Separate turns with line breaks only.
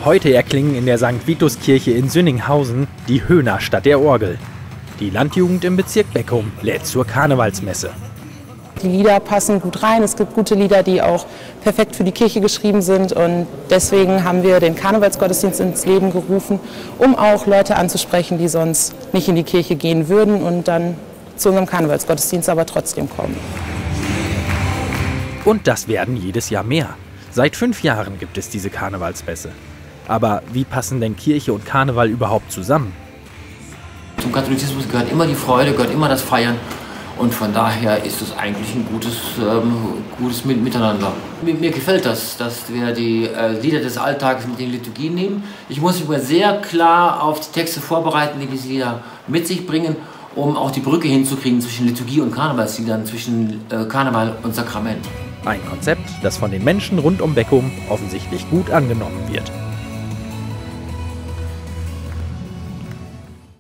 Heute erklingen in der St. Vitus-Kirche in Sünninghausen die Höhner statt der Orgel. Die Landjugend im Bezirk Beckum lädt zur Karnevalsmesse.
Die Lieder passen gut rein. Es gibt gute Lieder, die auch perfekt für die Kirche geschrieben sind. Und deswegen haben wir den Karnevalsgottesdienst ins Leben gerufen, um auch Leute anzusprechen, die sonst nicht in die Kirche gehen würden und dann zu unserem Karnevalsgottesdienst aber trotzdem kommen.
Und das werden jedes Jahr mehr. Seit 5 Jahren gibt es diese Karnevalsmesse. Aber wie passen denn Kirche und Karneval überhaupt zusammen?
Zum Katholizismus gehört immer die Freude, gehört immer das Feiern. Und von daher ist es eigentlich ein gutes Miteinander. Mir gefällt das, dass wir die Lieder des Alltags mit den Liturgien nehmen. Ich muss mich aber sehr klar auf die Texte vorbereiten, die diese Lieder mit sich bringen, um auch die Brücke hinzukriegen zwischen Liturgie und Karnevalsliedern, zwischen Karneval und Sakrament.
Ein Konzept, das von den Menschen rund um Beckum offensichtlich gut angenommen wird.